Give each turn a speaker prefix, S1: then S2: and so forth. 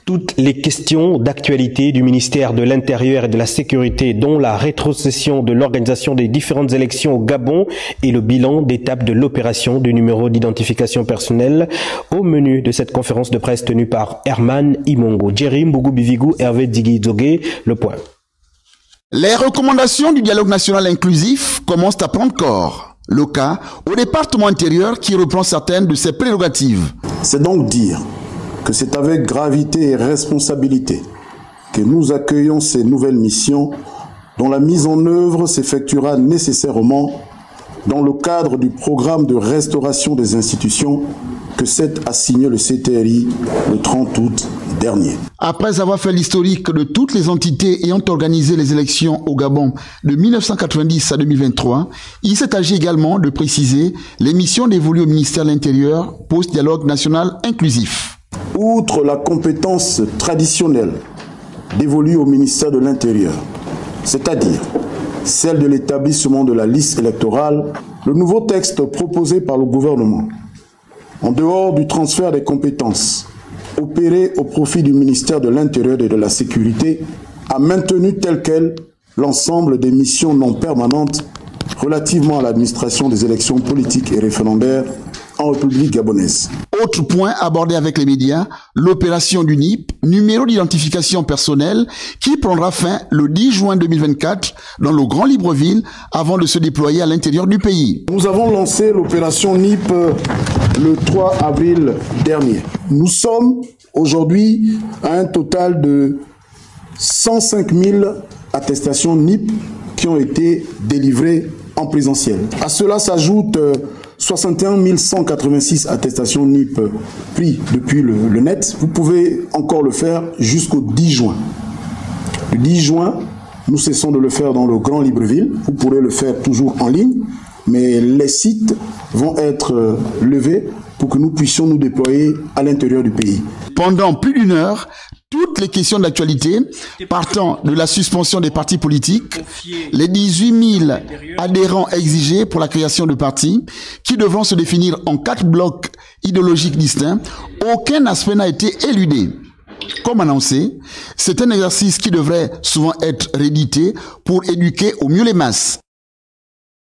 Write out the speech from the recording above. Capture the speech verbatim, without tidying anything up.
S1: Toutes les questions d'actualité du ministère de l'Intérieur et de la Sécurité, dont la rétrocession de l'organisation des différentes élections au Gabon et le bilan d'étape de l'opération du numéro d'identification personnelle, au menu de cette conférence de presse tenue par Herman Imongo. Jerry Mbougou-Bivigou, Hervé Digui-Dzogé, Le Point.
S2: Les recommandations du dialogue national inclusif commencent à prendre corps. Le cas au département intérieur qui reprend certaines de ses prérogatives.
S3: C'est donc dire que c'est avec gravité et responsabilité que nous accueillons ces nouvelles missions dont la mise en œuvre s'effectuera nécessairement dans le cadre du programme de restauration des institutions que s'est assigné le C T R I le trente août dernier.
S2: Après avoir fait l'historique de toutes les entités ayant organisé les élections au Gabon de mille neuf cent quatre-vingt-dix à deux mille vingt-trois, il s'est agi également de préciser les missions dévolues au ministère de l'Intérieur post-dialogue national inclusif.
S3: Outre la compétence traditionnelle dévolue au ministère de l'Intérieur, c'est-à-dire celle de l'établissement de la liste électorale, le nouveau texte proposé par le gouvernement, en dehors du transfert des compétences opéré au profit du ministère de l'Intérieur et de la Sécurité, a maintenu tel quel l'ensemble des missions non permanentes relativement à l'administration des élections politiques et référendaires en République gabonaise.
S2: Autre point abordé avec les médias, l'opération du N I P, numéro d'identification personnelle, qui prendra fin le dix juin deux mille vingt-quatre dans le Grand Libreville avant de se déployer à l'intérieur du pays.
S3: Nous avons lancé l'opération N I P le trois avril dernier. Nous sommes aujourd'hui à un total de cent cinq mille attestations N I P qui ont été délivrées en présentiel. À cela s'ajoute soixante et un mille cent quatre-vingt-six attestations N I P prises depuis le, le net. Vous pouvez encore le faire jusqu'au dix juin. Le dix juin, nous cessons de le faire dans le Grand Libreville. Vous pourrez le faire toujours en ligne, mais les sites vont être levés pour que nous puissions nous déployer à l'intérieur du pays.
S2: Pendant plus d'une heure, toutes les questions d'actualité, partant de la suspension des partis politiques, les dix-huit mille adhérents exigés pour la création de partis, qui devront se définir en quatre blocs idéologiques distincts, aucun aspect n'a été éludé. Comme annoncé, c'est un exercice qui devrait souvent être réédité pour éduquer au mieux les masses.